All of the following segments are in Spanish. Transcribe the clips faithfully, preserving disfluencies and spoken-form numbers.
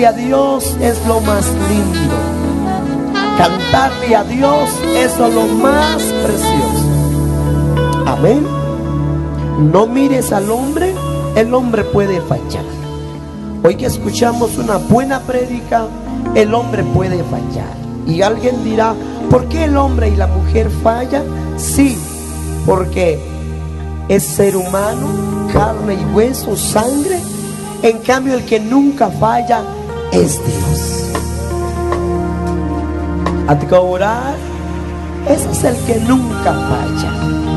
Cantarle a Dios es lo más lindo. Cantarle a Dios es lo más precioso. Amén. No mires al hombre, el hombre puede fallar. Hoy que escuchamos una buena prédica, el hombre puede fallar. Y alguien dirá, ¿por qué el hombre y la mujer fallan? Sí, porque es ser humano, carne y hueso, sangre. En cambio, el que nunca falla es Dios. Adgorar, ese es el que nunca falla.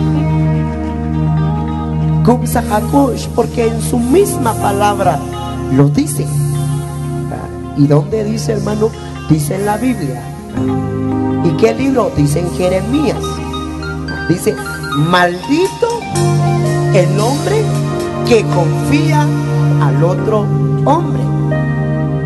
Kumsahakosh, porque en su misma palabra lo dice. ¿Y dónde dice, hermano? Dice en la Biblia. ¿Y qué libro? Dice en Jeremías. Dice, maldito el hombre que confía al otro hombre.